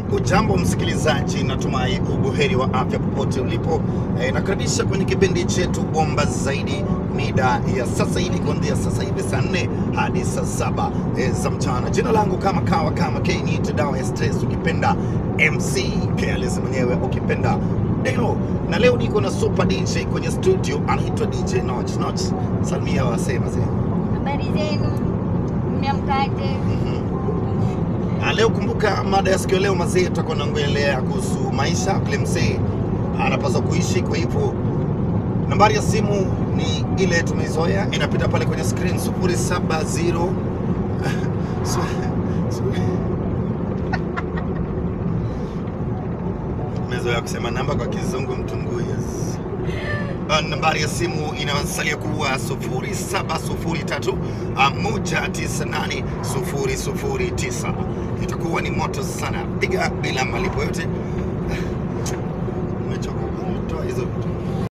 Ujambo msikilizaji, natumai ubuheri wa afya popote ulipo. Nakaribisha kwenye kipindi chetu bomba zaidi mida ya sasa hivi, kuanzia sasa hivi saa 4 hadi saa 7 za mchana. Jina langu kama kawa kama K, ni dawa ya stress, ukipenda MC Careless mwenyewe, ukipenda Deno. Na leo niko na super DJ kwenye studio, anaitwa DJ Notch. Notch, salimia wasema zenu. Habari zenu, mmeamkaje? Leo kumbuka mada ya sikio leo mazee, tutakuwa naongelea kuhusu maisha vile mzee anapaswa kuishi. Kwa hivyo nambari ya simu ni ile tumeizoea, inapita pale kwenye screen 070 mezoea kusema namba kwa kizungu mtungu, yes. Nambari ya simu inasalia kuwa 0703198009. Itakuwa ni moto sana, piga bila malipo yote. Nimechoka kutoa hizo vitu.